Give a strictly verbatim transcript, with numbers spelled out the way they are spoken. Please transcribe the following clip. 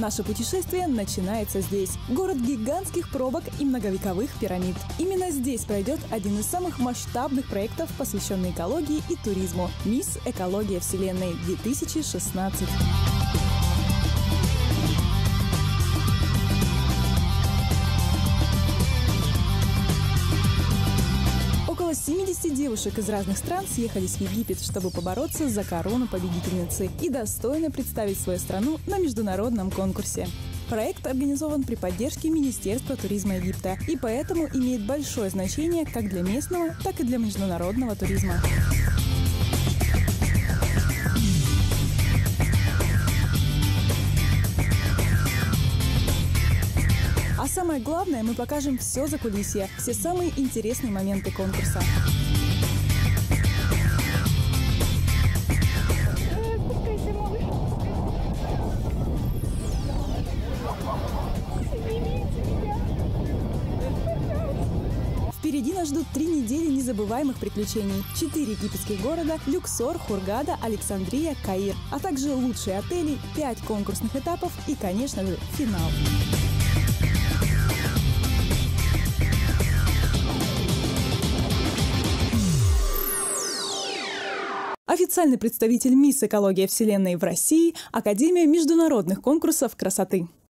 наше путешествие начинается здесь. Город гигантских пробок и многовековых пирамид. Именно здесь пройдет один из самых масштабных проектов, посвященный экологии и туризму – «Мисс Экология Вселенной две тысячи шестнадцать». Около семидесяти девушек из разных стран съехались в Египет, чтобы побороться за корону победительницы и достойно представить свою страну на международном конкурсе. Проект организован при поддержке Министерства туризма Египта и поэтому имеет большое значение как для местного, так и для международного туризма. А самое главное, мы покажем все закулисье, все самые интересные моменты конкурса. Впереди нас ждут три недели незабываемых приключений. Четыре египетских города – Люксор, Хургада, Александрия, Каир. А также лучшие отели, пять конкурсных этапов и, конечно же, финал. Официальный представитель «Мисс Экология Вселенной» в России – Академия международных конкурсов красоты.